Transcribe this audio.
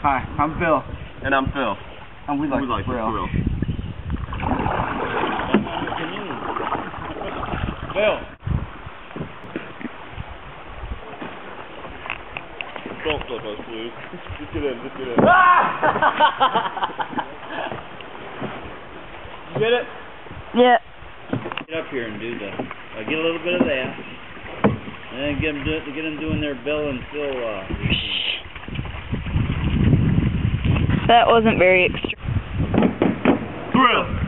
Hi, I'm Bill. And I'm Phil. And we like Thrill. Bill. Don't flip us, please. Just get in, just get in. You get it? Yeah. Get up here and do the, get a little bit of that, and then get them doing their Bill and Phil routine. That wasn't very extreme. Thrill!